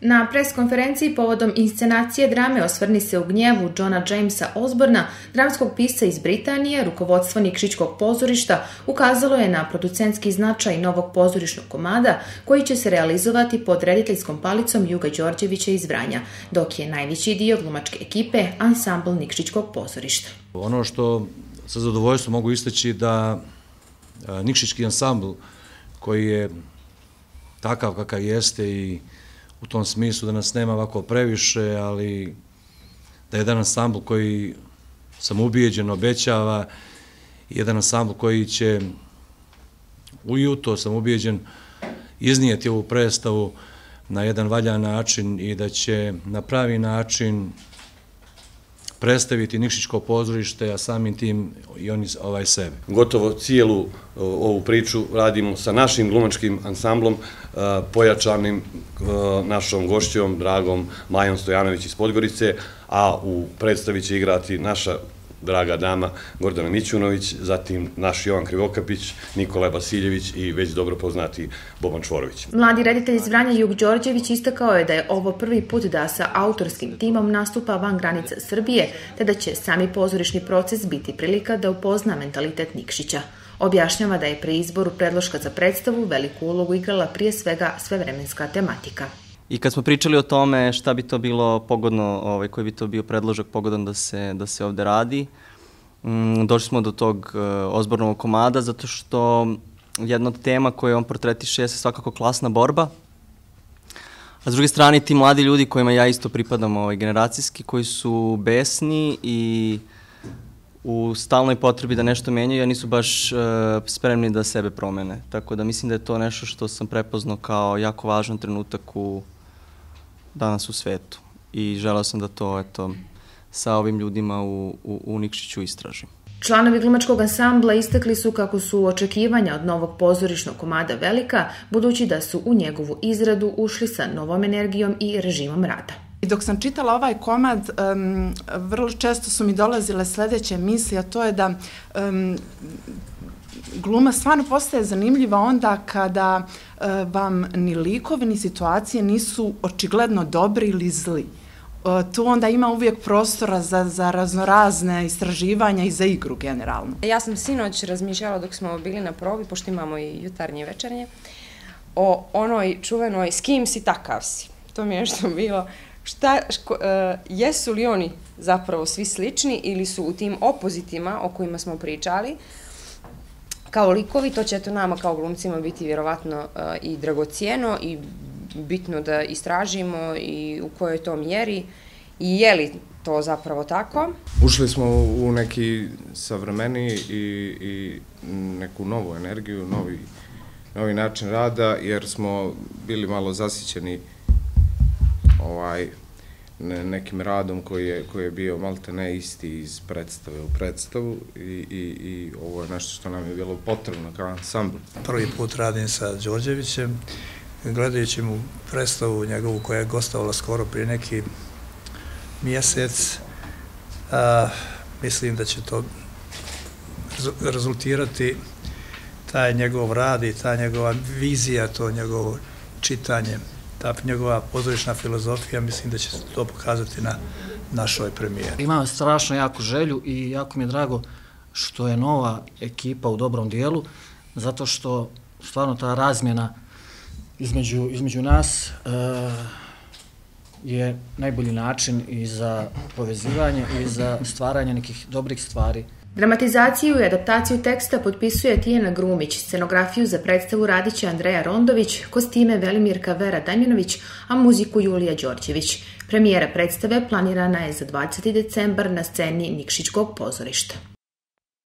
Na preskonferenciji povodom inscenacije drame Osvrni se u gnjevu Johna Jamesa Osborna, dramskog pisca iz Britanije, rukovodstvo Nikšićkog pozorišta ukazalo je na producentski značaj novog pozorišnog komada koji će se realizovati pod rediteljskom palicom Juga Đorđevića iz Vranja, dok je najveći dio glumačke ekipe ansambl Nikšićkog pozorišta. Ono što sa zadovoljstvom mogu istaći da Nikšićki ansambl koji je takav kakav jeste i u tom smislu da nas nema ovako previše, ali da je jedan ansambl koji sam ubijeđen obećava, jedan ansambl koji će u to sam ubijeđen iznijeti ovu predstavu na jedan valjan način i da će na pravi način predstaviti Nikšićko pozorište, a samim tim i oni sebe. Gotovo cijelu ovu priču radimo sa našim glumačkim ansamblom, pojačanim našom gošćom, dragom Majom Stojanović iz Podgorice, a u predstavi će igrati naša draga dama Gordana Mićunović, zatim naš Jovan Krivokapić, Nikola Vasiljević i već dobro poznati Boban Čvorović. Mladi reditelj iz Vranja Jug Đorđević istakao je da je ovo prvi put da sa autorskim timom nastupa van granica Srbije, te da će sami pozorišni proces biti prilika da upozna mentalitet Nikšića. Objašnjava da je pri izboru predloška za predstavu veliku ulogu igrala prije svega svevremenska tematika. I kad smo pričali o tome šta bi to bilo pogodno, koji bi to bio predložak pogodan da se ovde radi, došli smo do tog Osbornovog komada zato što jedna od tema koje on portretiše je svakako klasna borba, a s druge strane ti mladi ljudi kojima ja isto pripadam generacijski, koji su besni i u stalnoj potrebi da nešto menjaju, a nisu baš spremni da sebe promene. Tako da mislim da je to nešto što sam prepoznao kao jako važan trenutak danas u svetu. I želeo sam da to sa ovim ljudima u Nikšiću istražim. Članovi glumačkog ansambla istakli su kako su očekivanja od novog pozorišnog komada velika, budući da su u njegovu izradu ušli sa novom energijom i režimom rada. Dok sam čitala ovaj komad, vrlo često su mi dolazile sledeće misli, a to je da gluma stvarno postaje zanimljiva onda kada vam ni likovi ni situacije nisu očigledno dobri ili zli. Tu onda ima uvijek prostora za raznorazne istraživanja i za igru generalno. Ja sam sinoć razmišljala dok smo bili na probi, pošto imamo i jutarnje i večernje, o onoj čuvenoj s kim si takav si. To mi je nešto bilo. Jesu li oni zapravo svi slični ili su u tim opozitima o kojima smo pričali kao likovi, to će nama kao glumcima biti vjerovatno i dragocijeno i bitno da istražimo i u kojoj to mjeri i je li to zapravo tako. Ušli smo u neki savremeniji i neku novu energiju, novi način rada, jer smo bili malo zasićeni nekim radom koji je bio malte ne isti iz predstave u predstavu i ovo je nešto što nam je bilo potrebno kao ansambl. Prvi put radim sa Đorđevićem, gledajući mu predstavu njegovu koja je gostovala skoro prije neki mjesec, mislim da će to rezultirati taj njegov rad i ta njegova vizija, to njegovo čitanje, ta njegova pozorišna filozofija, mislim da će se to pokazati na našoj premijeri. Imam strašno jaku želju i jako mi je drago što je nova ekipa u dobrom dijelu, zato što stvarno ta razmjena između nas je najbolji način i za povezivanje i za stvaranje nekih dobrih stvari. Dramatizaciju i adaptaciju teksta potpisuje Tijana Grumić, scenografiju za predstavu radit će Andreja Rondović, kostime Velimirka Vera Damjanović, a muziku Julija Đorđević. Premijera predstave planirana je za 20. decembar na sceni Nikšićkog pozorišta.